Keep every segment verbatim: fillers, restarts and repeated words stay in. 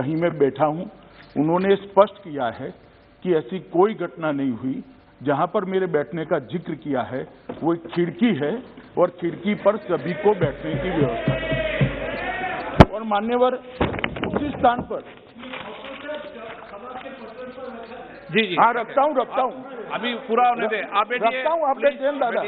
कहीं मैं बैठा हूं, उन्होंने स्पष्ट किया है कि ऐसी कोई घटना नहीं हुई। जहां पर मेरे बैठने का जिक्र किया है वो एक खिड़की है और खिड़की पर सभी को बैठने की व्यवस्था है। और मान्यवर उसी स्थान पर जी जी हाँ रखता हूँ रखता हूँ अभी पूरा होने दे, आप बैठिए। रखता हूँ, आप बैठिए दादा।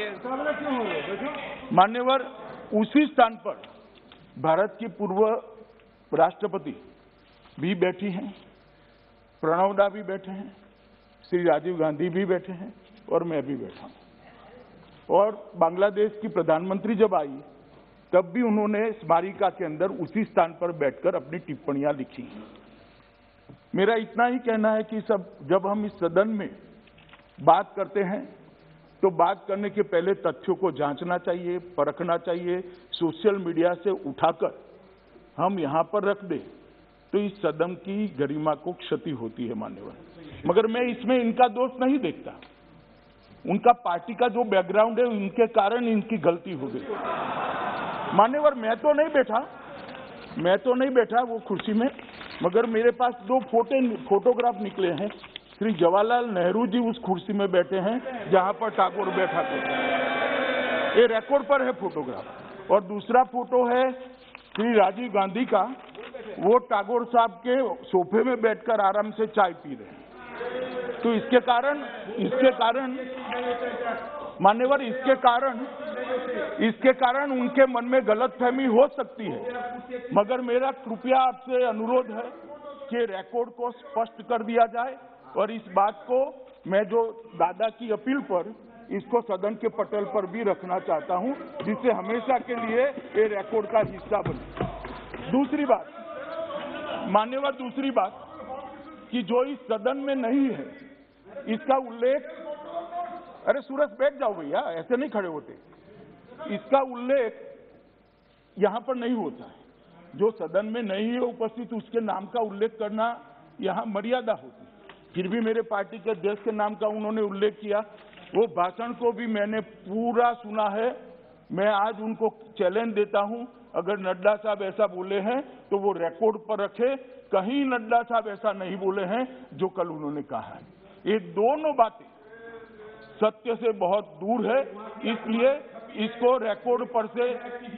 मान्यवर उसी स्थान पर भारत की पूर्व राष्ट्रपति भी बैठी हैं, प्रणव दा भी बैठे हैं, श्री राजीव गांधी भी बैठे हैं और मैं भी बैठा हूं। और बांग्लादेश की प्रधानमंत्री जब आई तब भी उन्होंने स्मारिका के अंदर उसी स्थान पर बैठकर अपनी टिप्पणियां लिखी। मेरा इतना ही कहना है कि सब जब हम इस सदन में बात करते हैं तो बात करने के पहले तथ्यों को जांचना चाहिए, परखना चाहिए। सोशल मीडिया से उठाकर हम यहां पर रख दें तो इस सदन की गरिमा को क्षति होती है मान्यवर। मगर मैं इसमें इनका दोष नहीं देखता, उनका पार्टी का जो बैकग्राउंड है उनके कारण इनकी गलती हो गई। मान्यवर मैं तो नहीं बैठा मैं तो नहीं बैठा वो कुर्सी में, मगर मेरे पास दो फोटो फोटोग्राफ निकले हैं। श्री जवाहरलाल नेहरू जी उस कुर्सी में बैठे हैं जहां पर टैगोर बैठा था, ये रिकॉर्ड पर है फोटोग्राफ। और दूसरा फोटो है श्री राजीव गांधी का, वो टैगोर साहब के सोफे में बैठकर आराम से चाय पी रहे हैं। तो इसके कारण इसके कारण मान्यवर इसके कारण इसके कारण उनके मन में गलतफहमी हो सकती है, मगर मेरा कृपया आपसे अनुरोध है कि रिकॉर्ड को स्पष्ट कर दिया जाए और इस बात को मैं जो दादा की अपील पर इसको सदन के पटल पर भी रखना चाहता हूं, जिससे हमेशा के लिए ये रिकॉर्ड का हिस्सा बने। दूसरी बात मान्यवर दूसरी बात कि जो इस सदन में नहीं है इसका उल्लेख, अरे सूरज बैठ जाओ भैया, ऐसे नहीं खड़े होते, इसका उल्लेख यहां पर नहीं होता है। जो सदन में नहीं है उपस्थित उसके नाम का उल्लेख करना यहां मर्यादा होती है। फिर भी मेरे पार्टी के अध्यक्ष के नाम का उन्होंने उल्लेख किया, वो भाषण को भी मैंने पूरा सुना है। मैं आज उनको चैलेंज देता हूं, अगर नड्डा साहब ऐसा बोले हैं तो वो रिकॉर्ड पर रखे, कहीं नड्डा साहब ऐसा नहीं बोले हैं जो कल उन्होंने कहा है। ये दोनों बातें सत्य से बहुत दूर है, इसलिए इसको रिकॉर्ड पर से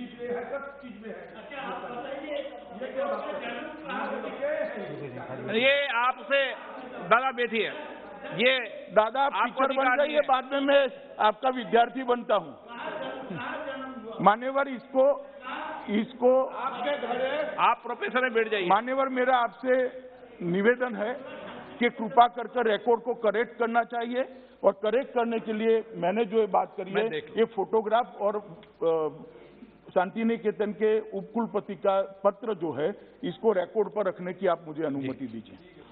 ये आपसे दादा बैठिए, ये दादा आप टीचर बन जाइए, बाद में मैं आपका विद्यार्थी बनता हूं। मान्यवर इसको इसको आप प्रोफेसर में बैठ जाइए। मान्यवर मेरा आपसे निवेदन है कि कृपा कर कर रिकॉर्ड को करेक्ट करना चाहिए और करेक्ट करने के लिए मैंने जो ये बात करी है, ये फोटोग्राफ और शांति निकेतन के उपकुलपति का पत्र जो है इसको रिकॉर्ड पर रखने की आप मुझे अनुमति दीजिए।